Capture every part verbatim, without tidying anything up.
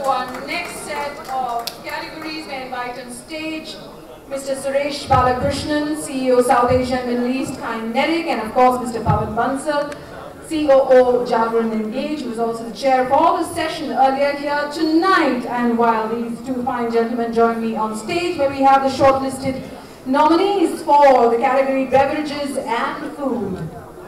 to our next set of categories. May I invite on stage Mister Suresh Balakrishnan, C E O South Asia and Middle East Kinetic, and of course Mister Pawan Bansal, C O O Jagran Engage, who was also the chair for the session earlier here tonight. And while these two fine gentlemen join me on stage, where we have the shortlisted nominees for the category Beverages and Food.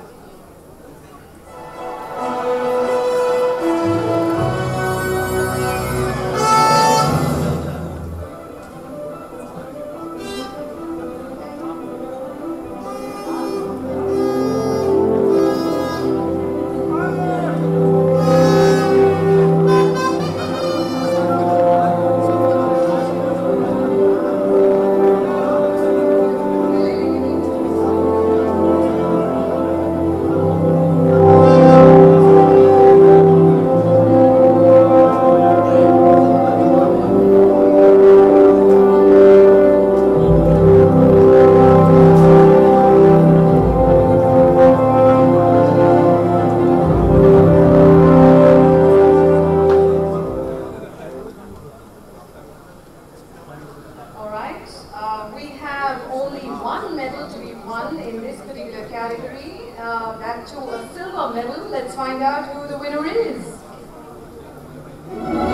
In this particular category, uh, that too a silver medal. Let's find out who the winner is.